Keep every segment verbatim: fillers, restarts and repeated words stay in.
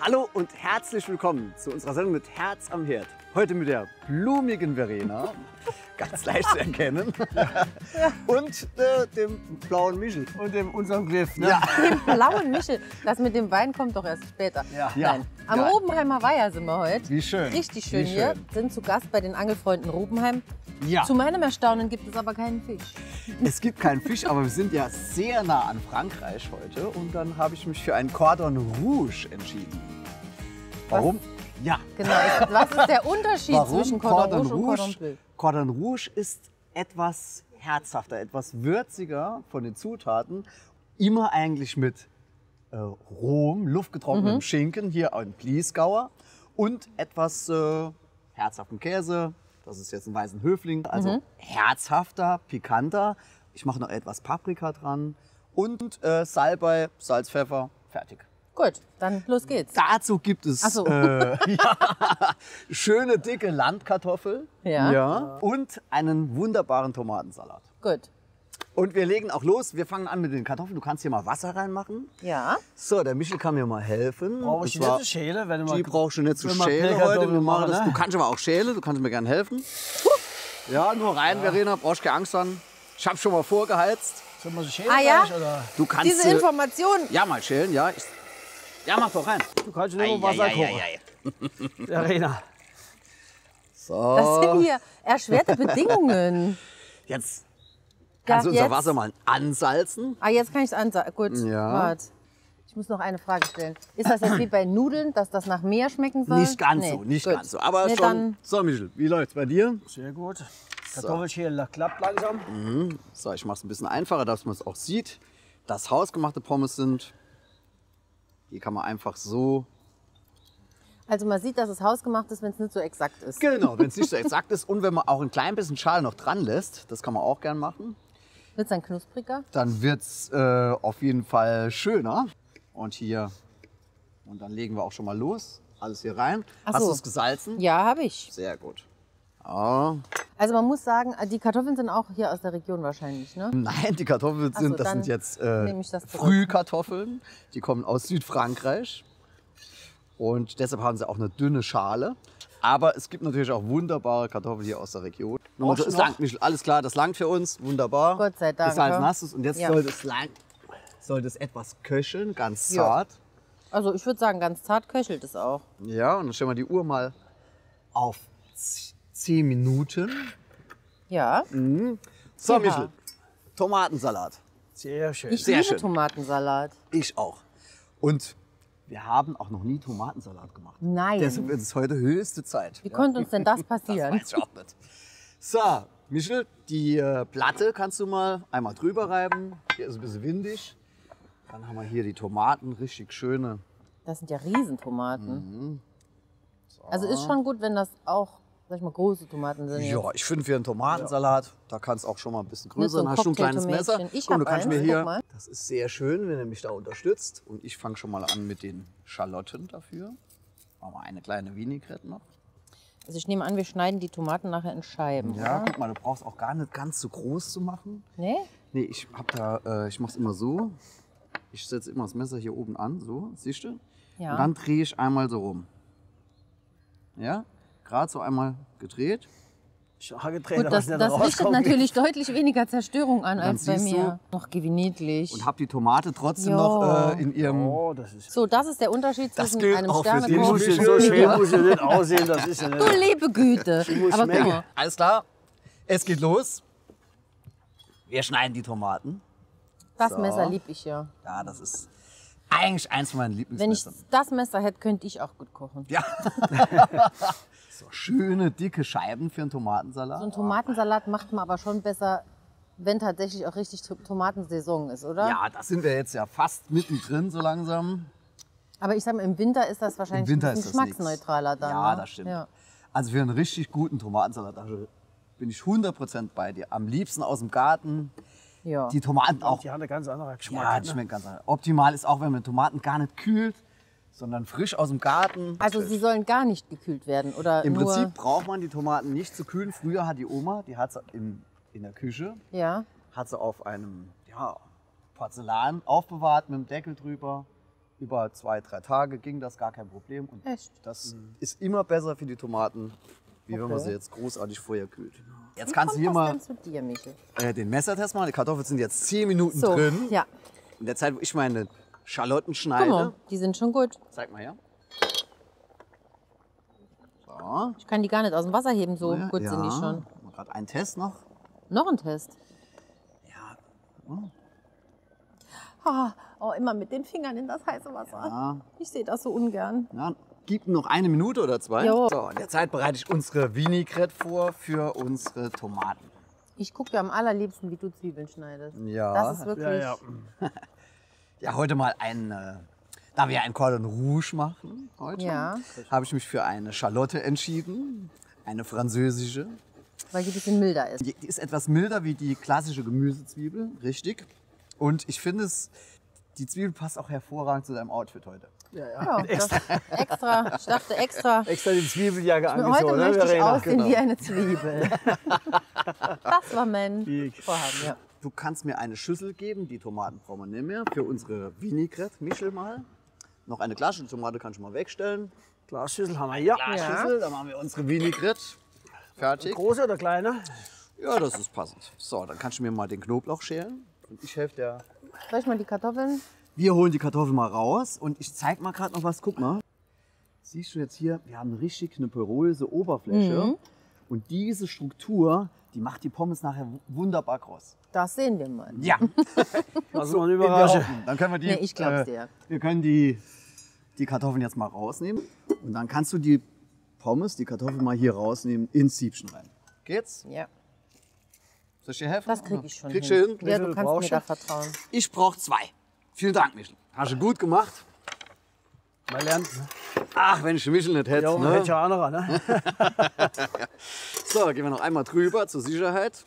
Hallo und herzlich willkommen zu unserer Sendung mit Herz am Herd. Heute mit der blumigen Verena, ganz leicht zu erkennen, ja. und äh, dem blauen Michel. Und dem unserem Griff. Ne? Ja. Dem blauen Michel. Das mit dem Wein kommt doch erst später. Ja. Nein. Am Ja. Rubenheimer Weiher sind wir heute. Wie schön. Richtig schön Wie hier. schön. Sind zu Gast bei den Angelfreunden Rubenheim. Ja. Zu meinem Erstaunen gibt es aber keinen Fisch. Es gibt keinen Fisch, aber wir sind ja sehr nah an Frankreich heute. Und dann habe ich mich für einen Cordon Rouge entschieden. Warum? Ja. Genau. Was ist der Unterschied Warum? zwischen Cordon, Rouge und Cordon Bleu? Cordon Rouge ist etwas herzhafter, etwas würziger von den Zutaten. Immer eigentlich mit äh, rohem, luftgetrocknetem Mhm. Schinken, hier ein Bliesgauer. Und etwas äh, herzhaften Käse. Das ist jetzt ein weißen Höfling. Also Mhm. herzhafter, pikanter. Ich mache noch etwas Paprika dran. Und äh, Salbei, Salz, Pfeffer, fertig. Gut, dann los geht's. Dazu gibt es Ach so. äh, ja, schöne dicke Landkartoffel Ja. und einen wunderbaren Tomatensalat. Gut. Und wir legen auch los. Wir fangen an mit den Kartoffeln. Du kannst hier mal Wasser reinmachen. Ja. So, der Michel kann mir mal helfen. Brauche Und ich zwar- nicht zu schälen, wenn du mal. Die brauchst du nicht zu wenn wir schälen heute. Pellkartoffeln Wir machen das. machen, Du ne? kannst aber auch schälen. Du kannst mir gerne helfen. Ja, nur rein, Verena. Brauchst keine Angst haben. Ich habe schon mal vorgeheizt. Sollen wir so schälen Ah, ja? gleich, oder? Du kannst Diese äh, Information. ja mal schälen. Ja, ich, ja, mach doch rein. Du kannst nur Wasser Ei, ei, kochen. ei, ei. Verena. So. Das sind hier erschwerte Bedingungen. Jetzt Ja, kannst du unser jetzt- Wasser mal ansalzen. Ah, jetzt kann ich es ansagen. Gut, Ja. warte. Ich muss noch eine Frage stellen. Ist das jetzt wie bei Nudeln, dass das nach mehr schmecken soll? Nicht ganz Nee, so, nicht gut. ganz so. Aber Nee, schon. dann, So, Michel, wie läuft's bei dir? Sehr gut. Kartoffelschälen klappt langsam. So, ich mach's ein bisschen einfacher, dass man es auch sieht. Dass hausgemachte Pommes sind. Die kann man einfach so. also man sieht, dass es hausgemacht ist, wenn es nicht so exakt ist. Genau, wenn es nicht so exakt ist. Und wenn man auch ein klein bisschen Schale noch dran lässt, das kann man auch gern machen, Wird es dann knuspriger? dann wird's äh, auf jeden Fall schöner. Und hier. Und dann legen wir auch schon mal los. Alles hier rein. Ach Hast so. du es gesalzen? Ja, habe ich. Sehr gut. Ja. Also man muss sagen, die Kartoffeln sind auch hier aus der Region wahrscheinlich, ne? Nein, die Kartoffeln Ach sind, so, das dann sind jetzt äh, nehme ich das zurück. Frühkartoffeln. Die kommen aus Südfrankreich. Und deshalb haben sie auch eine dünne Schale. Aber es gibt natürlich auch wunderbare Kartoffeln hier aus der Region. Nochmal so, Brauchst es du noch? langt, Michel, alles klar, das langt für uns. Wunderbar. Gott sei Dank, Das Salz ja. nass ist. Und jetzt Ja. soll, das lang, soll das etwas köcheln, ganz Ja. zart. Also ich würde sagen, ganz zart köchelt es auch. Ja, und dann stellen wir die Uhr mal auf zehn Minuten. Ja. So, Ja. Michel, Tomatensalat. Sehr schön. Ich Sehr liebe schön. Tomatensalat. Ich auch. Und wir haben auch noch nie Tomatensalat gemacht. Nein. Deshalb ist es heute höchste Zeit. Wie konnte uns denn das Das passieren? weiß ich auch nicht. So, Michel, die äh, Platte kannst du mal einmal drüber reiben. Hier ist es ein bisschen windig. Dann haben wir hier die Tomaten, richtig schöne. Das sind ja Riesentomaten. Mhm. Also ist schon gut, wenn das auch, sag ich mal, große Tomaten sind. Ja, ich finde für einen Tomatensalat, da kann es auch schon mal ein bisschen größer so ein sein. Hast du ein kleines Messer? Cocktailtomätchen. Ich Guck, du hab kannst eins, mir guck hier. mal. Das ist sehr schön, wenn ihr mich da unterstützt. Und ich fange schon mal an mit den Schalotten dafür. Machen wir eine kleine Vinaigrette noch. Also ich nehme an, wir schneiden die Tomaten nachher in Scheiben. Ja, oder? guck mal, du brauchst auch gar nicht ganz so groß zu machen. Nee? Nee, ich hab da, äh, ich mach's immer so. Ich setze immer das Messer hier oben an, so, siehst du? Ja. Und dann drehe ich einmal so rum. Ja, gerade so einmal gedreht. Ich habe gedreht, Gut, aber das, es nicht das richtet rauskommt. natürlich deutlich weniger Zerstörung an Dann als bei siehst mir. Noch gewinnitlich. Und hab die Tomate trotzdem Ja. noch äh, in ihrem. Oh, das ist. So, das ist der Unterschied Das zwischen gilt einem auch für dich. Die muss Sternekoch. ja so schön muss ja nicht aussehen, das ist ja Du nicht. liebe Güte. muss Aber guck schmecken. mal, Alles klar, es geht los. Wir schneiden die Tomaten. das So. Messer lieb ich ja. Ja, das ist eigentlich eins von meinen Wenn ich Lieblingsmessern. das Messer hätte, könnte ich auch gut kochen. Ja. So schöne, dicke Scheiben für einen Tomatensalat. So einen Tomatensalat macht man aber schon besser, wenn tatsächlich auch richtig To- Tomatensaison ist, oder? Ja, da sind wir jetzt ja fast mittendrin so langsam. Aber ich sag mal, im Winter ist das wahrscheinlich Im Winter ein bisschen ist das nix. geschmacksneutraler dann. Ja, ne? das stimmt. Ja. Also für einen richtig guten Tomatensalat also bin ich hundert Prozent bei dir. Am liebsten aus dem Garten. Ja. Die Tomaten auch. Die haben einen ganz anderen Geschmack. Ja, die ne? schmecken ganz anders. Optimal ist auch, wenn man Tomaten gar nicht kühlt, sondern frisch aus dem Garten. Also sie sollen gar nicht gekühlt werden, oder Im nur, Prinzip braucht man die Tomaten nicht zu kühlen. Früher hat die Oma, die hat sie in, in der Küche, Ja. hat sie auf einem ja, Porzellan aufbewahrt mit dem Deckel drüber. über zwei, drei Tage ging das gar kein Problem. Und Echt? das ist immer besser für die Tomaten, wie wenn man Okay. sie jetzt großartig vorher kühlt. Jetzt Wie kannst du kommt hier das mal denn zu dir, Michel? äh, den Messertest machen. Die Kartoffeln sind jetzt zehn Minuten So, drin. ja. In der Zeit, wo ich meine Schalotten schneide. Guck mal, die sind schon gut. Zeig mal her. So. Ich kann die gar nicht aus dem Wasser heben, so Ja, gut sind die ja. schon. Gerade einen Test noch. Noch ein Test. Ja. Ah, oh, immer mit den Fingern in das heiße Wasser. Ja. Ich sehe das so ungern. Ja, gib noch eine Minute oder zwei. Jo. So, in der Zeit bereite ich unsere Vinaigrette vor für unsere Tomaten. Ich gucke ja am allerliebsten, wie du Zwiebeln schneidest. Ja. Das ist wirklich. Ja, ja. Ja, heute mal ein, äh, da wir ein Cordon Rouge machen heute, Ja. habe ich mich für eine Schalotte entschieden, eine französische. Weil die ein bisschen milder ist. Die, die ist etwas milder wie die klassische Gemüsezwiebel, richtig. Und ich finde es, die Zwiebel passt auch hervorragend zu deinem Outfit heute. Ja, ja. Ja, das extra. Ich dachte extra. Extra die Zwiebeljacke Heute angezogen, ne, möchte ich Verena? aussehen Genau. wie eine Zwiebel. Das war mein Die- Vorhaben, ja. Du kannst mir eine Schüssel geben, die Tomaten brauchen wir nicht mehr, für unsere Vinaigrette, Michel mal. Noch eine Glasschüssel Tomate kannst du mal wegstellen. Glasschüssel haben wir hier. Glasschüssel, dann machen wir unsere Vinaigrette. Fertig. Große oder kleine? Ja, das ist passend. So, dann kannst du mir mal den Knoblauch schälen. Und ich helfe dir. Soll ich mal die Kartoffeln? Wir holen die Kartoffeln mal raus und ich zeig mal gerade noch was. Guck mal. Siehst du jetzt hier, wir haben richtig eine poröse Oberfläche. Mhm. Und diese Struktur, die macht die Pommes nachher wunderbar kross. Das sehen wir mal. Ja. Das ist mal eine In der Überraschung. Hoffnung. Dann können wir die, Nee, ich glaub's äh, dir. Wir können die, die Kartoffeln jetzt mal rausnehmen. Und dann kannst du die Pommes, die Kartoffeln mal hier rausnehmen, ins Siebchen rein. Geht's? Ja, Soll ich dir helfen? das kriege ich schon Kriegst hin. du hin? Ja, Wie du viel kannst mir brauchst da du? vertrauen. Ich brauche zwei. Vielen Dank, Michel. Hast du gut gemacht. Man lernt. Ne? Ach, wenn ich den Michel nicht hätte. Ja, man Ne? hätte ja anderer, ne? So, gehen wir noch einmal drüber zur Sicherheit.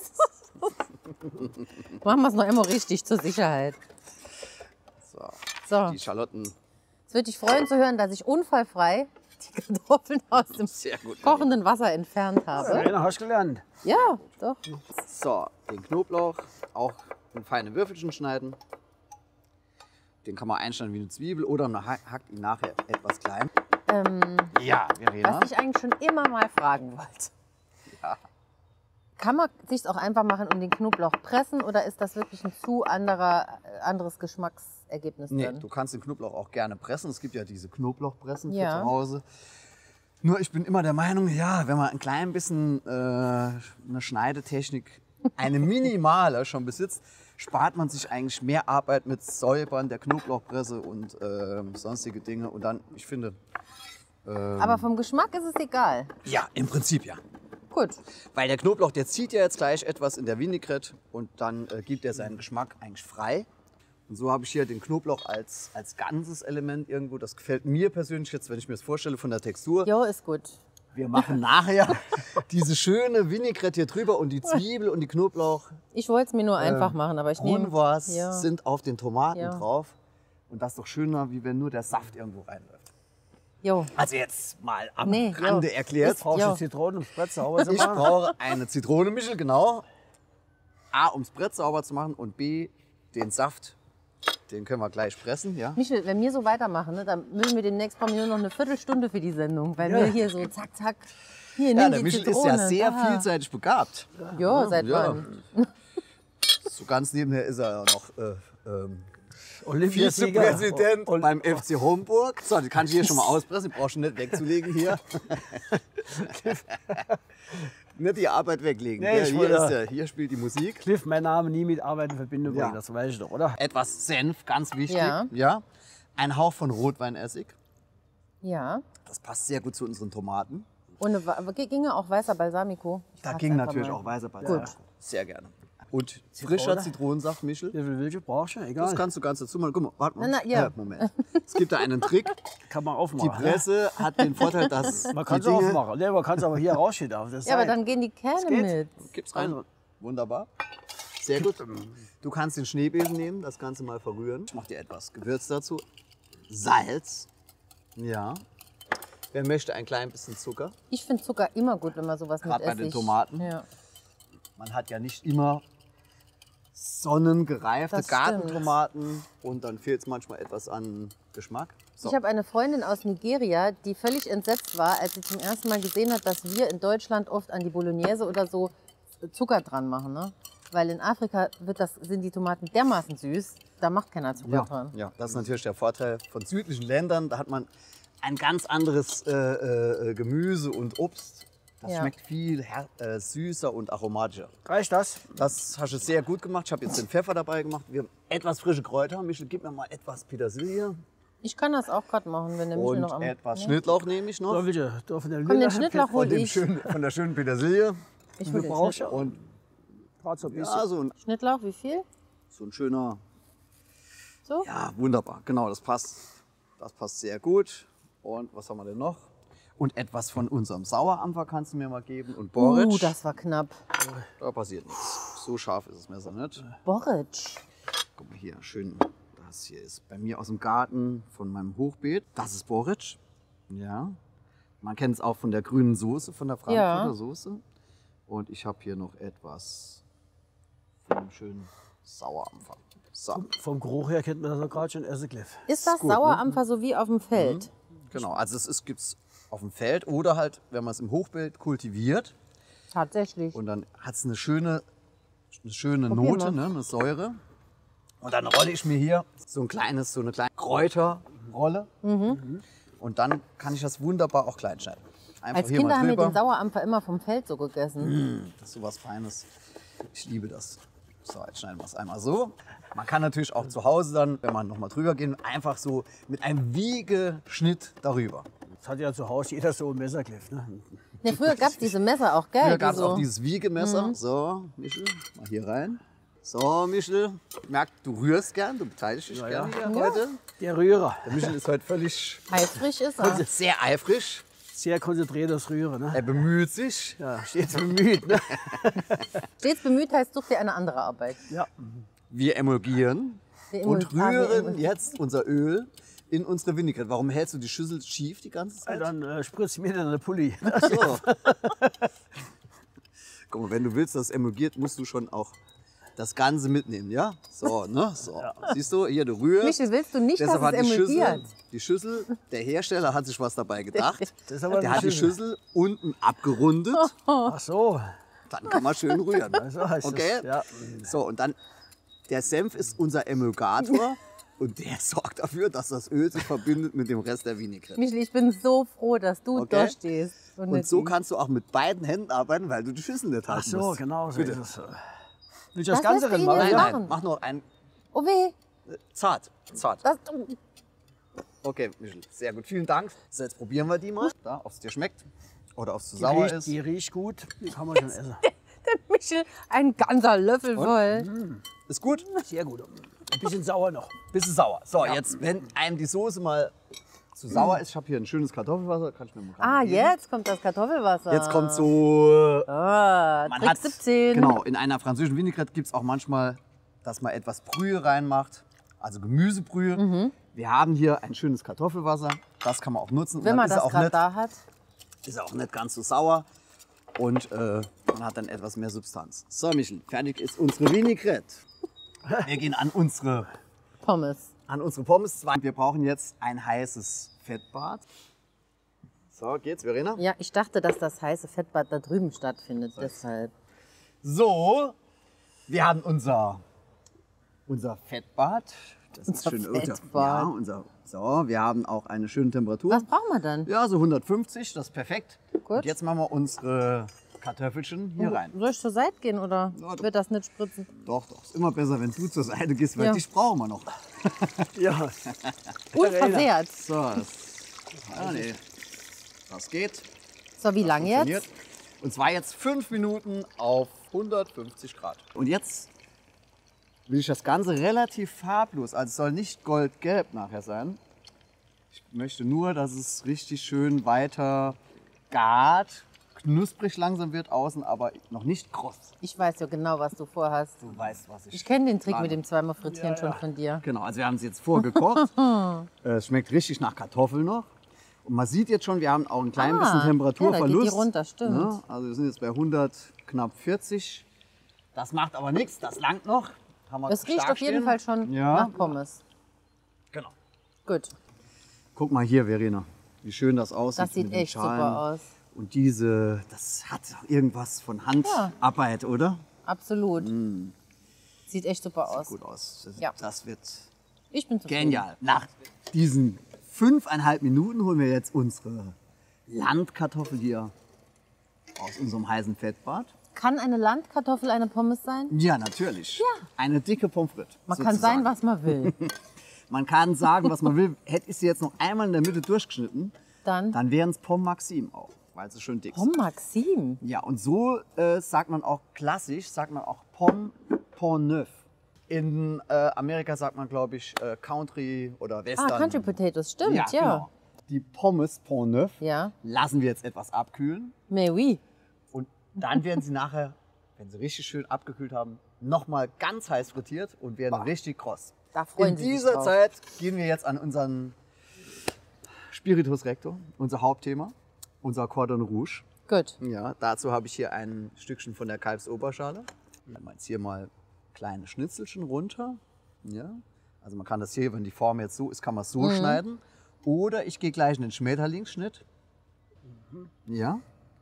Machen wir es noch immer richtig zur Sicherheit. So, So, die Schalotten. es würde dich freuen zu hören, dass ich unfallfrei die Kartoffeln aus dem Sehr gut. kochenden Wasser entfernt habe. Verena, hast du gelernt. Ja, doch. So, den Knoblauch auch in feine Würfelchen schneiden. Den kann man einschneiden wie eine Zwiebel oder man ha- hackt ihn nachher etwas klein. Ähm, Ja, Verena. was ich eigentlich schon immer mal fragen wollte. Ja. Kann man sich auch einfach machen und den Knoblauch pressen oder ist das wirklich ein zu anderer, äh, anderes Geschmacksergebnis Nee, drin? du kannst den Knoblauch auch gerne pressen. Es gibt ja diese Knoblauchpressen Ja. für zu Hause. Nur ich bin immer der Meinung, ja, wenn man ein klein bisschen äh, eine Schneidetechnik, eine minimale schon besitzt, spart man sich eigentlich mehr Arbeit mit Säubern der Knoblauchpresse und äh, sonstige Dinge. Und dann, ich finde, ähm, Aber vom Geschmack ist es egal. ja, im Prinzip ja. Gut. Weil der Knoblauch, der zieht ja jetzt gleich etwas in der Vinaigrette und dann äh, gibt er seinen Geschmack eigentlich frei. Und so habe ich hier den Knoblauch als, als ganzes Element irgendwo. Das gefällt mir persönlich jetzt, wenn ich mir das vorstelle von der Textur. Jo, ist gut. Wir machen nachher diese schöne Vinaigrette hier drüber und die Zwiebel und die Knoblauch. Ich wollte es mir nur einfach machen, aber ich nehme. Grundwas Ja. sind auf den Tomaten Ja. drauf. Und das ist doch schöner, wie wenn nur der Saft irgendwo reinläuft. Jo. Also jetzt mal am Nee, Rande jo. erklärt. Brauchst Ja. du Zitronen, um das Brett sauber zu Ich machen? brauche eine Zitrone, Michel, genau. A, ums Brett sauber zu machen und B, den Saft, den können wir gleich pressen, ja. Michel, wenn wir so weitermachen, ne, dann müssen wir demnächst brauchen wir nur noch eine Viertelstunde für die Sendung, weil Ja. wir hier so zack, zack. Hier, Ja, nimm der die Michel Zitrone. ist ja sehr da. vielseitig begabt. Jo, seit Ja. wann? So ganz nebenher ist er ja noch äh, ähm, Olympiasieger. Vizepräsident Ol- beim F C Homburg. So, die kann ich hier schon mal auspressen, die brauchst du nicht wegzulegen hier. Nicht die Arbeit weglegen. Nee, Ja, ich hier, wollte- ist der, hier spielt die Musik. Cliff, mein Name nie mit Arbeit in Verbindung Ja. bringen, das weiß ich doch, oder? Etwas Senf, ganz wichtig. Ja. ja. Ein Hauch von Rotweinessig. Ja. Das passt sehr gut zu unseren Tomaten. Ohne, Wa- aber ginge auch weißer Balsamico. Ich Da frag's ging einfach natürlich mal. auch weißer Balsamico. Gut. Sehr gerne. Und frischer Zitrone? Zitronensaft, Michel. Wie viel welche brauchst du? Das Egal. kannst du ganz dazu machen. Guck mal, warte mal. Na, na, ja. Äh, Moment. Es gibt da einen Trick. Kann man Die aufmachen. ne? Presse hat den Vorteil, dass Man die kann es Dinge... aufmachen. Nee, man kann es aber hier rausschieben auf der Seite. Ja, aber dann gehen die Kerne geht. mit. Gib's rein. Wunderbar. Sehr gut. Du kannst den Schneebesen nehmen, das Ganze mal verrühren. Ich mache dir etwas Gewürz dazu. Salz. Ja. Wer möchte ein klein bisschen Zucker? Ich finde Zucker immer gut, wenn man sowas Gerade mit bei Essig. den Tomaten. Ja. Man hat ja nicht immer sonnengereifte Das stimmt. Gartentomaten und dann fehlt es manchmal etwas an Geschmack. So. Ich habe eine Freundin aus Nigeria, die völlig entsetzt war, als sie zum ersten Mal gesehen hat, dass wir in Deutschland oft an die Bolognese oder so Zucker dran machen. Ne? Weil in Afrika wird das, sind die Tomaten dermaßen süß, da macht keiner Zucker Ja, dran. ja, das ist natürlich der Vorteil von südlichen Ländern. Da hat man ein ganz anderes äh, äh, Gemüse und Obst. Das Ja. schmeckt viel her äh, süßer und aromatischer. Reicht das? Das hast du sehr gut gemacht. Ich habe jetzt den Pfeffer dabei gemacht. Wir haben etwas frische Kräuter. Michel, gib mir mal etwas Petersilie. Ich kann das auch gerade machen, wenn der Michel Und noch am... etwas ne? Schnittlauch nehme ich noch. So, bitte. Da von der Komm, den Lille- Schnittlauch Von, hol dem ich. schönen, von der schönen Petersilie. Ich hol Du den brauchst Schnittlauch. Und Gerade so ein bisschen. ja, so ein, Schnittlauch, wie viel? so ein schöner. So? Ja, wunderbar. Genau, das passt. Das passt sehr gut. Und was haben wir denn noch? Und etwas von unserem Sauerampfer kannst du mir mal geben. Und Boric. Uh, das war knapp. Da passiert nichts. So scharf ist das Messer nicht. Boric. Guck mal hier, schön. Das hier ist bei mir aus dem Garten von meinem Hochbeet. Das ist Boric. Ja. Man kennt es auch von der grünen Soße, von der Frankfurter Ja. Soße. Und ich habe hier noch etwas von einem schönen Sauerampfer. So, Vom Geruch her kennt man das auch gerade schon Essigleff. Ist das gut, ne? Sauerampfer so wie auf dem Feld? genau. Also es gibt es auf dem Feld oder halt, wenn man es im Hochbeet kultiviert. Tatsächlich. Und dann hat es eine schöne, eine schöne Probier Note, mal. ne, eine Säure. Und dann rolle ich mir hier so ein kleines, so eine kleine Kräuterrolle. Mhm. Und dann kann ich das wunderbar auch klein schneiden. Einfach Als hier Kinder mal haben wir drüber. den Sauerampfer immer vom Feld so gegessen. Das ist sowas Feines. Ich liebe das. So, jetzt schneiden wir es einmal so. Man kann natürlich auch zu Hause dann, wenn man noch mal drüber gehen, einfach so mit einem Wiegeschnitt darüber. Das hat ja zu Hause jeder so ein Messergriff. Ne? Ne, früher gab es diese Messer auch, gell? Früher die gab es so- auch dieses Wiegemesser. Mhm. So, Michel, mal hier rein. So, Michel, merk, du rührst gern, du beteiligst dich Ja, gern ja. hier heute. Der Rührer. Der Michel ist heute völlig Eisfrisch ist er. sehr eifrig. Sehr konzentriertes Rühren. Ne? Er bemüht sich. Ja, stets bemüht. Ne? Stets bemüht heißt, such dir eine andere Arbeit. Ja. Wir emulgieren Wir und emul- ah, wir rühren emul- jetzt unser Öl in unsere Vinaigrette. Warum hältst du die Schüssel schief die ganze Zeit? Dann äh, spritzt mir dann der Pulli. So. Guck mal, wenn du willst, dass es emulgiert, musst du schon auch das Ganze mitnehmen, ja? So, ne? So. Siehst du, hier, du rührst. Michel, willst du nicht, Deshalb dass es hat die emulgiert? Schüssel, die Schüssel, der Hersteller hat sich was dabei gedacht. Das ist aber Der eine hat die Schüssel. Schüssel unten abgerundet. Ach so. Dann kann man schön rühren. So heißt Okay? es. Ja. So, und dann, der Senf ist unser Emulgator und der sorgt dafür, dass das Öl sich verbindet mit dem Rest der Vinaigrette. Michel, ich bin so froh, dass du Okay. da stehst. Und nicht so ich. kannst du auch mit beiden Händen arbeiten, weil du die Schüssel nicht Ach halten so, musst. genau so Bitte. ist es. Will ich das Das Ganze lässt drin ihn machen? jetzt Nein, machen. nein, mach nur ein Oh weh. zart, zart. Das, Okay, Michel, sehr gut, vielen Dank. So, jetzt probieren wir die mal, da, ob es dir schmeckt oder ob es zu Die sauer riecht, ist. die riecht gut. Die kann man schon essen. der Michel, ein ganzer Löffel voll. Ist gut? Sehr gut. Ein bisschen sauer noch. Bisschen sauer. So, jetzt, wenn einem die Soße mal zu sauer ist, ich habe hier ein schönes Kartoffelwasser, kann ich mir mal Ah, geben. jetzt kommt das Kartoffelwasser. Jetzt kommt so. Ah, Man Trick hat, siebzehn. genau, in einer französischen Vinaigrette gibt es auch manchmal, dass man etwas Brühe reinmacht, also Gemüsebrühe. Mhm. Wir haben hier ein schönes Kartoffelwasser, das kann man auch nutzen. Und Wenn dann man ist er das auch gerade nicht, da hat. ist er auch nicht ganz so sauer und äh, man hat dann etwas mehr Substanz. So, Michel, fertig ist unsere Vinaigrette. Wir gehen an unsere, Pommes. an unsere Pommes. Wir brauchen jetzt ein heißes Fettbad. So, geht's, Verena? Ja, ich dachte, dass das heiße Fettbad da drüben stattfindet. Deshalb. So, wir haben unser, unser Fettbad. Das Unser ist schön, Fettbad. Ja, unser, so, wir haben auch eine schöne Temperatur. Was brauchen wir dann? Ja, so hundertfünfzig, das ist perfekt. Gut. Und jetzt machen wir unsere Kartoffelchen hier rein. Soll ich zur Seite gehen oder Ja, doch. wird das nicht spritzen? Doch, doch, ist immer besser, wenn du zur Seite gehst, weil Ja. dich brauchen wir noch. Ja. Unversehrt. So, das, ah, nee, das geht. So, wie lange jetzt? Funktioniert. Und zwar jetzt fünf Minuten auf hundertfünfzig Grad. Und jetzt will ich das Ganze relativ farblos, also es soll nicht goldgelb nachher sein. Ich möchte nur, dass es richtig schön weiter gart, knusprig langsam wird außen, aber noch nicht kross. Ich weiß ja genau, was du vorhast. Du weißt, was ich... Ich kenne den Trick plane. mit dem zweimal Frittieren schon von dir. Genau, also wir haben es jetzt vorgekocht. Äh, es schmeckt richtig nach Kartoffeln noch. Und man sieht jetzt schon, wir haben auch ein klein Ah, bisschen Temperaturverlust. ja, da geht die runter, stimmt. Ne? Also wir sind jetzt bei hundert, knapp vierzig. Das macht aber nichts, das langt noch. haben wir Es riecht stark auf jeden stehen. Fall schon Ja. nach Pommes. Genau. Gut, Guck mal hier, Verena, wie schön das aussieht. das sieht mit den echt Schalen. super aus. Und diese, das hat irgendwas von Handarbeit, oder? Absolut. Sieht echt super aus. Gut aus. Das, Ja. das wird Ich bin zufrieden. genial. Nach diesen fünfeinhalb Minuten holen wir jetzt unsere Landkartoffel hier aus unserem heißen Fettbad. Kann eine Landkartoffel eine Pommes sein? Ja, natürlich. Ja. Eine dicke Pommes frites. Man kann sozusagen. sein, was man will. Man kann sagen, was man will. Hätte ich sie jetzt noch einmal in der Mitte durchgeschnitten, Dann, dann wären es Pommes Maxim auch, weil sie schön dick sind. Pommes Maxim. Ja, und so äh, sagt man auch klassisch, sagt man auch Pommes Pont Neuf. In äh, Amerika sagt man, glaube ich, äh, Country oder Western. Ah, Country Potatoes, stimmt, ja. ja, genau. Die Pommes Pont Neuf Ja. lassen wir jetzt etwas abkühlen. Mais oui. Und dann werden sie nachher, wenn sie richtig schön abgekühlt haben, nochmal ganz heiß frittiert und werden richtig kross. Da freuen In Sie sich dieser drauf. Zeit gehen wir jetzt an unseren Spiritus Rector, unser Hauptthema, unser Cordon Rouge. Gut. Ja, dazu habe ich hier ein Stückchen von der Kalbsoberschale. Dann mal jetzt hier mal kleine Schnitzelchen runter. Ja, also man kann das hier, wenn die Form jetzt so ist, kann man es so Mhm. schneiden. Oder ich gehe gleich in den Schmetterlingsschnitt. Ja,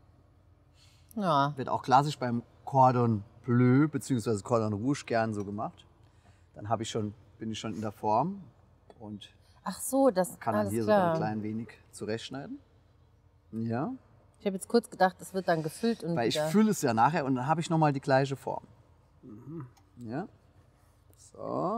Ja. wird auch klassisch beim Cordon Bleu bzw. Cordon Rouge gern so gemacht. Dann habe ich schon, bin ich schon in der Form und Ach so, das kann dann alles hier sogar klar. ein klein wenig zurechtschneiden. Ja, Ich habe jetzt kurz gedacht, es wird dann gefüllt und weil ich wieder. fülle es ja nachher und dann habe ich nochmal die gleiche Form. Ja, so.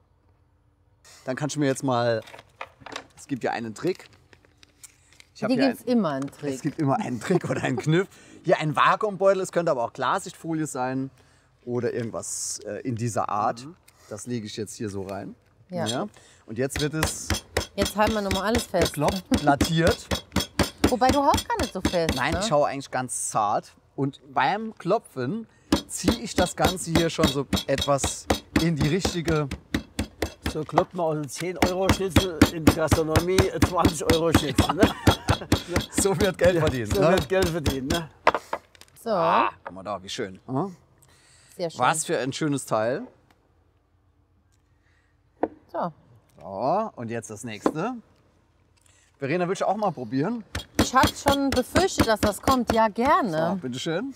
Dann kannst du mir jetzt mal, es gibt ja einen Trick. Ich habe Die hier gibt es ein, immer einen es Trick. gibt immer einen Trick oder einen Kniff. Hier ein Vakuumbeutel, es könnte aber auch Klarsichtfolie sein oder irgendwas äh, in dieser Art. Das lege ich jetzt hier so rein. Ja. Und jetzt wird es Jetzt halten wir nochmal alles fest. geklopft, plattiert. Wobei du haust gar nicht so fest. Nein, ne? ich schaue eigentlich ganz zart. Und beim Klopfen ziehe ich das Ganze hier schon so etwas in die richtige. So kloppt man aus einem zehn-Euro-Schnitzel in der Gastronomie ein zwanzig-Euro-Schnitzel. Ne? So wird Geld verdient. So Ne? wird Geld verdient. Ne? So, Guck mal da, wie schön. Hm? sehr schön. Was für ein schönes Teil. So. So, und jetzt das nächste. Verena, willst du auch mal probieren? Ich hatte schon befürchtet, dass das kommt. Ja, So, gerne. bitteschön.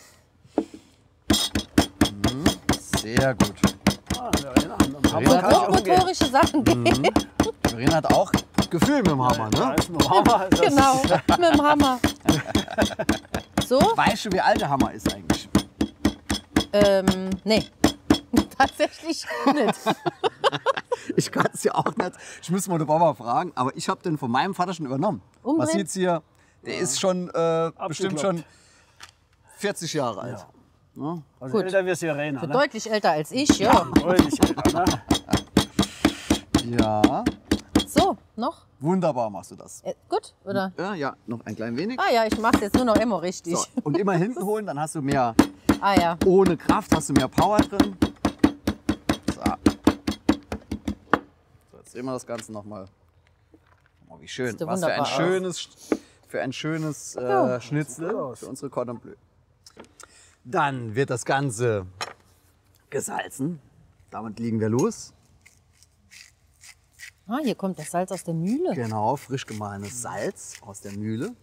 Mhm, sehr gut. Ah, Verena, mit dem Hammer Verena kann ich hat umgehen. Motorische Sachen gehen. Verena hat auch Gefühl mit dem Hammer, Da ne? ist ein Hammer. Das Genau, Ist, mit dem Hammer. So? Weißt du, wie alt der Hammer ist eigentlich? Ähm, nee. Tatsächlich nicht. Ich kann es ja auch nicht. Ich muss mal den Papa fragen, aber ich habe den von meinem Vater schon übernommen. Umdrehen? Man sieht hier, der ist schon äh, bestimmt schon Abgekloppt. vierzig Jahre alt. also Gut. älter wie Verena. Ne? Deutlich älter als ich, ja. Deutlich älter. Ne? Ja, So, noch? wunderbar machst du das. Äh, gut, oder? Ja, ja, noch ein klein wenig. Ah ja, ich mach's jetzt nur noch immer richtig. So, und immer hinten holen, dann hast du mehr, Ah ja. ohne Kraft hast du mehr Power drin. So. So, jetzt sehen wir das Ganze nochmal. Oh, wie schön. Sieht ja Was für ein wunderbar aus. schönes, für ein schönes äh, Ja, Schnitzel aus. für unsere Cordon Bleu. Dann wird das Ganze gesalzen. Damit legen wir los. Ah, hier kommt das Salz aus der Mühle. Genau, frisch gemahlenes Salz aus der Mühle.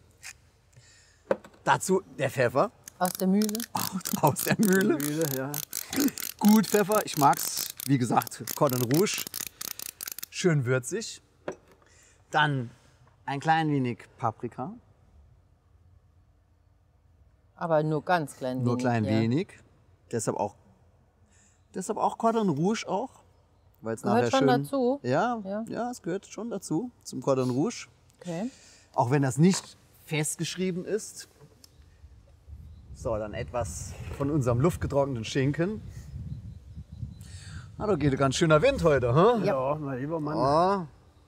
Dazu der Pfeffer Aus der Mühle. aus der Mühle. Mühle, ja. Gut Pfeffer, ich mag's, wie gesagt, Cordon Rouge. Schön würzig. Dann ein klein wenig Paprika, Aber nur ganz klein wenig. nur klein ja. wenig. Deshalb auch, deshalb auch Cordon Rouge auch. Weil es Gehört nachher schon schön, dazu? Ja, Ja. ja, es gehört schon dazu, zum Cordon Rouge. Okay. Auch wenn das nicht festgeschrieben ist. So, dann etwas von unserem luftgetrockneten Schinken. Na, da geht ein ganz schöner Wind heute, hä? Ja, mein lieber Mann. Oh.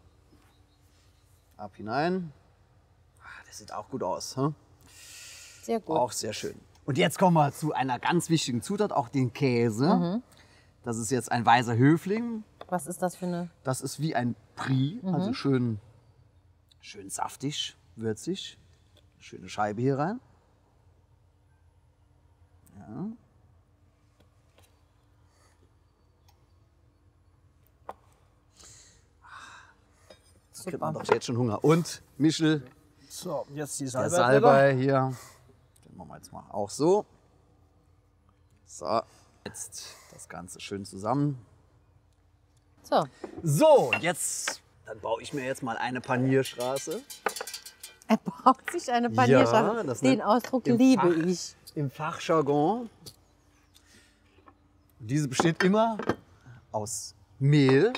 Ab hinein. Ah, das sieht auch gut aus, hä? Sehr gut. Auch sehr schön. Und jetzt kommen wir zu einer ganz wichtigen Zutat, auch den Käse. Mhm. Das ist jetzt ein weißer Höfling. Was ist das für eine? Das ist wie ein Brie, Mhm. also schön, schön saftig, würzig. Schöne Scheibe hier rein. Ja. kriegt man doch jetzt schon Hunger. Und Michel, So, jetzt die der Salbei. Salbei hier. Den machen wir jetzt mal auch so. So, jetzt das Ganze schön zusammen. So, So, jetzt, dann baue ich mir jetzt mal eine Panierstraße. er braucht sich eine Panierstraße. Ja, das Den nennt- Ausdruck im liebe Fach- ich. Im Fachjargon. Diese besteht immer aus Mehl,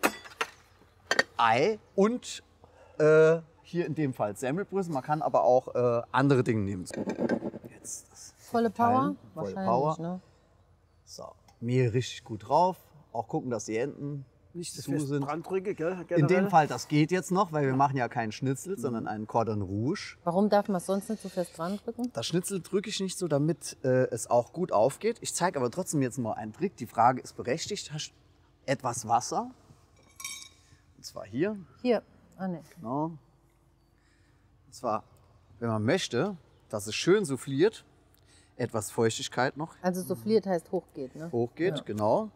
Ei und äh, hier in dem Fall Semmelbrösel. Man kann aber auch äh, andere Dinge nehmen. Jetzt das Volle Power? Teilen, volle Wahrscheinlich, Power. ne? So, Mehl richtig gut drauf. Auch gucken, dass die Enden Nicht das zu fest sind. Branddrücke, gell? In generell. dem Fall, das geht jetzt noch, weil wir machen ja keinen Schnitzel, sondern einen Cordon Rouge. Warum darf man es sonst nicht so fest dran drücken? Das Schnitzel drücke ich nicht so, damit äh, es auch gut aufgeht. Ich zeige aber trotzdem jetzt mal einen Trick. Die Frage ist berechtigt. Hast etwas Wasser. Und zwar hier. Hier. Ah, ne. Genau. Und zwar, wenn man möchte, dass es schön souffliert, etwas Feuchtigkeit noch Also souffliert heißt hochgeht, ne? hochgeht. Ja. Genau.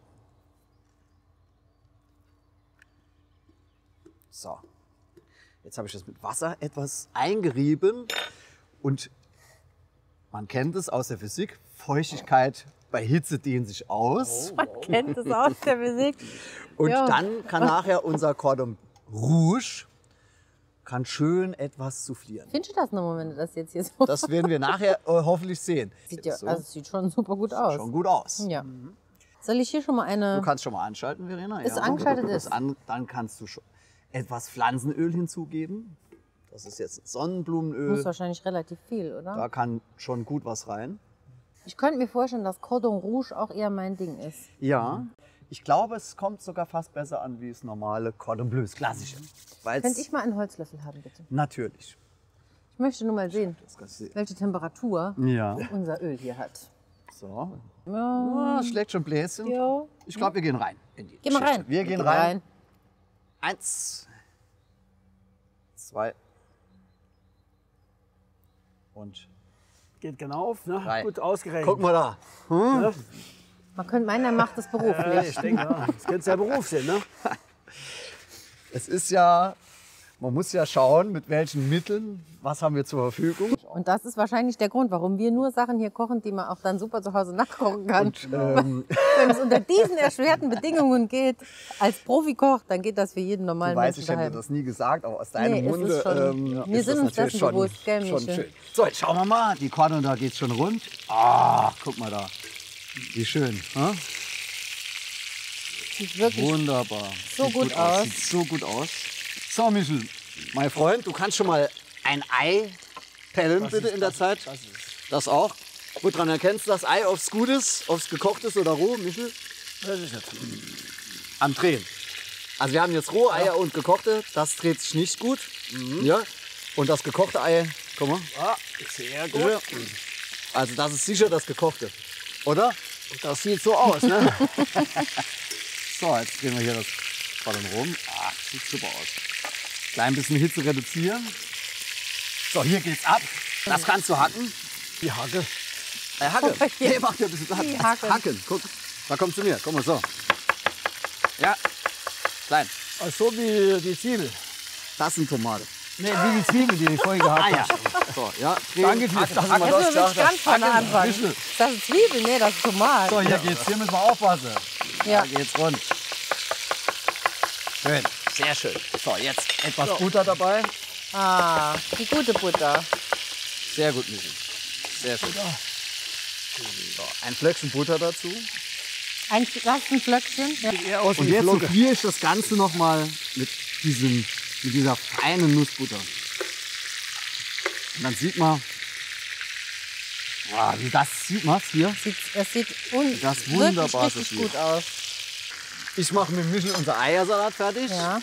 So. Jetzt habe ich das mit Wasser etwas eingerieben und man kennt es aus der Physik, Feuchtigkeit bei Hitze dehnt sich aus. Man kennt es aus der Physik. Und Ja. dann kann nachher unser Cordon Rouge kann schön etwas soufflieren. Findest du das nochmal, wenn du das jetzt hier so... Das werden wir nachher äh, hoffentlich sehen. sieht, ja, So, also es sieht schon super gut aus. schon gut aus. Ja. Soll ich hier schon mal eine... Du kannst schon mal anschalten, Verena. Ist angeschaltet Das ist. An, dann kannst du schon etwas Pflanzenöl hinzugeben. Das ist jetzt Sonnenblumenöl. Muss wahrscheinlich relativ viel, oder? Da kann schon gut was rein. Ich könnte mir vorstellen, dass Cordon Rouge auch eher mein Ding ist. Ja, ich glaube, es kommt sogar fast besser an wie das normale Cordon Bleu, das klassische. Weil's Könnte ich mal einen Holzlöffel haben, bitte? natürlich. Ich möchte nur mal sehen, Das kannst du- welche Temperatur Ja. unser Öl hier hat. So. Ja. Ah, schlägt schon Bläschen. Ja. Ich glaube, wir gehen rein. In die Geh mal Geschichte. rein. Wir gehen Geh rein. Eins, zwei und Geht genau auf, ne? drei. Gut ausgerechnet. Guck mal da. Ne? Man könnte meinen, er macht das Ja, beruflich. ich denke, ja. Das könnte ja Beruf sein, ne? Es ist ja, man muss ja schauen, mit welchen Mitteln, was haben wir zur Verfügung. Und das ist wahrscheinlich der Grund, warum wir nur Sachen hier kochen, die man auch dann super zu Hause nachkochen kann. Und, ähm, Wenn es unter diesen erschwerten Bedingungen geht, als Profikoch, dann geht das für jeden du normalen weißt, Menschen ich hätte daheim. das nie gesagt, aber aus deinem Nee, es ist Munde schon- ähm, wir ist sind das uns natürlich dessen schon, bewusst, gell, schon Michel? schön. So, jetzt schauen wir mal. Die Cordon, da geht schon rund. Ah, guck mal da. Wie schön. Hm? Sieht wirklich Wunderbar. So Sieht gut aus. Sieht so gut aus. So, Michel, mein Freund, du kannst schon mal ein Ei pellen, bitte, in der Zeit. Das ist Das auch. Woran erkennst du das Ei, ob es gut ist, ob es gekocht ist oder roh, Michel? das ist jetzt. Am Drehen. Also wir haben jetzt rohe Eier und gekochte, das dreht sich nicht gut. Ja. Und das gekochte Ei, guck mal. Ah, sehr gut. Ja. Also das ist sicher das gekochte, oder? Das sieht so aus, ne? So, jetzt drehen wir hier das Cordon rum. Ah, sieht super aus. Klein bisschen Hitze reduzieren. So, hier geht's ab. Das kannst du hacken. Die Hacke. Äh, Hacke. Oh, hier. Hey, mach dir ein bisschen Hacken. Die Hacken. Hacken. Guck, da komm zu mir. Guck mal so. Ja, klein. So wie die Zwiebel. Das sind Tomate. Ne, wie die Zwiebel, die ich vorhin gehabt Ah ja. habe. So, ja. drehen, Danke dir, hacken, dass du hacken. mal Jetzt das müssen wir wirklich gesagt ganz vorne Hacken, anfangen. Michel. Das ist Zwiebel, nee, das ist Tomat. So, hier geht's. Hier müssen wir aufpassen. Ja. Da geht's rund. Schön. Sehr schön. So, jetzt etwas Butter dabei. Ah, die gute Butter. Sehr gut, Michel. Sehr schön. So, ein Flöckchen Butter dazu. Ein Flöckchen. Ja. Eher aus Und wie jetzt Flocke. souffliere ich das Ganze noch mal mit, diesem, mit dieser feinen Nussbutter. Und dann sieht man, ah, wie das sieht man hier. Sieht, es sieht un Das wunderbar wirklich richtig souffliert. gut aus. Ich mache mit Michel unser Eiersalat fertig. Ja.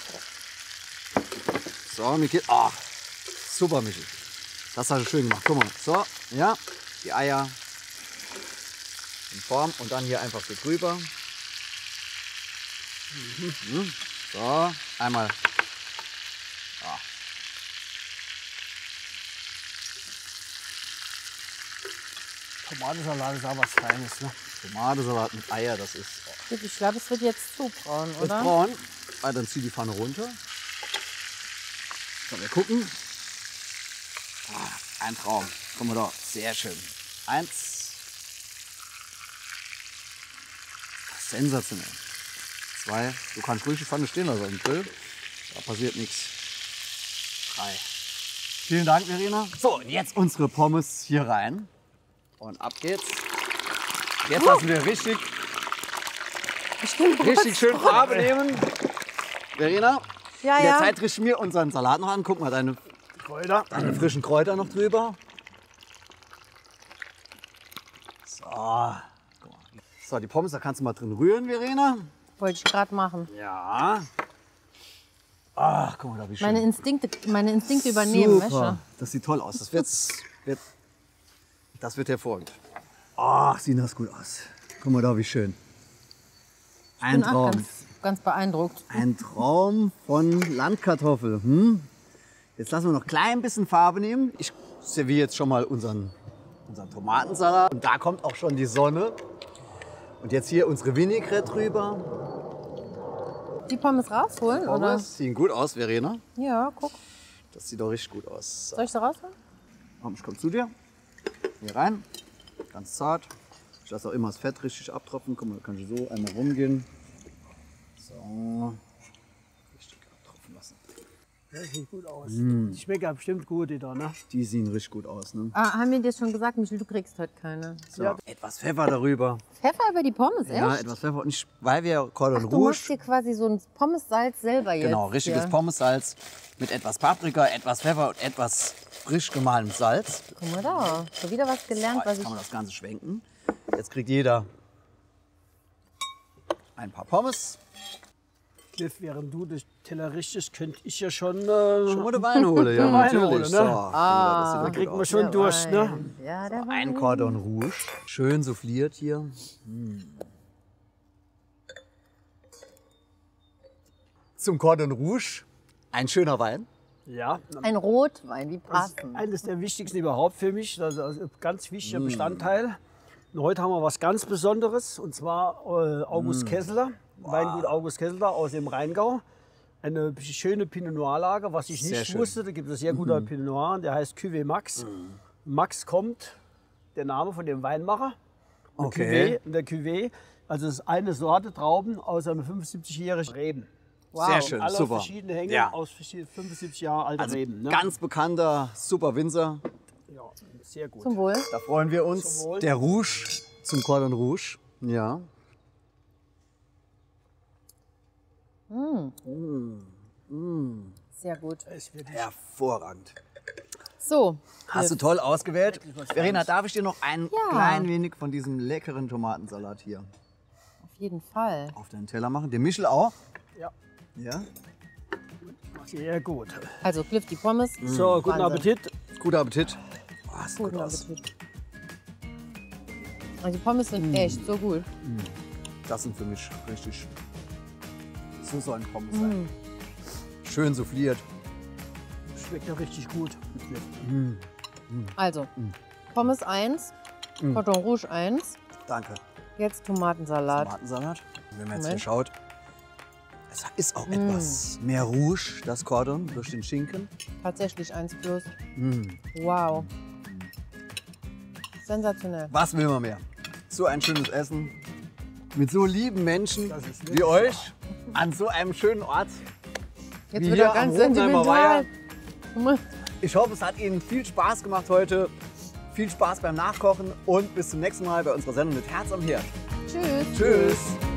So, mir geht, ah, super, Michel. Das hast du schön gemacht. Guck mal, so, ja, die Eier in Form und dann hier einfach so drüber. Mhm. So, einmal. Ah. Tomatensalat ist auch was Feines, ne? Tomatensalat mit Eier, das ist Ich glaube, es wird jetzt zu braun, wird oder? braun. Ah, dann zieh die Pfanne runter. So, wir gucken. Ah, ein Traum. Guck mal da. Sehr schön. Eins. Sensationell. Zwei. Du kannst ruhig die Pfanne stehen lassen im Grill. Da passiert nichts. Drei. Vielen Dank, Verena. So, und jetzt unsere Pommes hier rein. Und ab geht's. Jetzt lassen wir richtig, richtig schön Farbe nehmen. Verena, Ja, in der ja. Zeit richten wir unseren Salat noch an. Guck mal, deine, Kräuter. deine frischen Kräuter noch drüber. So. Guck mal. So, die Pommes, da kannst du mal drin rühren, Verena. Wollte ich gerade machen. Ja. Ach, guck mal, da wie schön. Meine Instinkte, meine Instinkte übernehmen, weißt Super. du? Das sieht toll aus. Das wird, wird, das wird hervorragend. Ach, sieht das gut aus. Guck mal da, wie schön. Ein Bin auch Traum. ganz, ganz beeindruckt. Ein Traum von Landkartoffel. Hm? Jetzt lassen wir noch ein klein bisschen Farbe nehmen. Ich serviere jetzt schon mal unseren, unseren Tomatensalat. Und da kommt auch schon die Sonne. Und jetzt hier unsere Vinaigrette drüber. Die Pommes rausholen, oder? Pommes sehen gut aus, Verena. Ja, guck. Das sieht doch richtig gut aus. So. Soll ich sie rausholen? Komm, ich komme zu dir. Hier rein. Ganz zart. Ich lasse auch immer das Fett richtig abtropfen. Guck mal, da kann ich so einmal rumgehen. So. Richtig abtropfen lassen. Das sieht gut aus. Die schmecken ja bestimmt gut, die da, ne? Die sehen richtig gut aus. Ne? Ah, haben wir dir schon gesagt, Michel, du kriegst heute keine. So. Etwas Pfeffer darüber. Pfeffer über die Pommes, echt? Ja, etwas Pfeffer. Und nicht, weil wir Cordon Ach, du machst Rouge. hier quasi so ein Pommes-Salz selber jetzt. Genau, richtiges hier. Pommessalz mit etwas Paprika, etwas Pfeffer und etwas frisch gemahlenem Salz. Guck mal da, schon wieder was gelernt, So, was jetzt ich... kann man das Ganze schwenken. Jetzt kriegt jeder ein paar Pommes. Cliff, während du das Teller richtest, könnte ich ja schon. Äh, Schon mal den Wein holen, ja, Wein natürlich. holen, ne? So, ah, das sieht da doch kriegt gut man aus. schon Der durch, ne? Wein. Ja, der Wein. Ein Cordon Rouge. Schön souffliert hier. Mm. Zum Cordon Rouge ein schöner Wein. Ja. Ein Rotwein, wie Das ist passend. eines der wichtigsten überhaupt für mich. Das ist ein ganz wichtiger Mm. Bestandteil. Und heute haben wir was ganz Besonderes, und zwar äh, August Mm. Kesseler, Weingut August Kesseler aus dem Rheingau. Eine schöne Pinot Noir Lage, was ich Sehr nicht schön. wusste. Da gibt es sehr guter Pinot Noir, der heißt Cuvée Max. Max kommt, der Name von dem Weinmacher. Eine Okay. Cuvée, und der Cuvée, also es ist eine Sorte Trauben aus einem fünfundsiebzigjährigen Reben. Wow. Sehr schön, Alle super. verschiedene Hänge Ja. aus verschiedenen- fünfundsiebzig Jahre alten Also Reben. Ne? ganz bekannter, super Winzer. Ja, sehr gut. Zum Wohl. Da freuen wir uns. Zum Wohl. Der Rouge zum Cordon Rouge. Ja. Sehr gut. Es wird Hervorragend. So, Hast du Cliff, toll ausgewählt. Verena, darf ich dir noch ein Ja. klein wenig von diesem leckeren Tomatensalat hier auf jeden Fall. auf deinen Teller machen? Der Michel auch? ja, Ja. sehr gut. Also Cliff, die Pommes. So, guten Wahnsinn. Appetit. Guter Appetit. Oh, sieht gut Guten aus. Appetit. Also die Pommes sind echt so gut. Das sind für mich richtig. So sollen Pommes sein. Schön souffliert. Schmeckt ja richtig gut. Also, Pommes eins, Cordon Rouge eins, Danke. jetzt Tomatensalat. Tomatensalat. Wenn man jetzt hier Moment. schaut, es ist auch etwas mehr Rouge, das Cordon, durch den Schinken. Tatsächlich eins plus. Wow. Sensationell. Was will man mehr? So ein schönes Essen mit so lieben Menschen Das ist wie wirklich euch an so einem schönen Ort. Jetzt Wie wird hier er ganz am Rotenheimer sentimental. Ich hoffe, es hat Ihnen viel Spaß gemacht heute. Viel Spaß beim Nachkochen und bis zum nächsten Mal bei unserer Sendung mit Herz am Herd. Tschüss. Tschüss.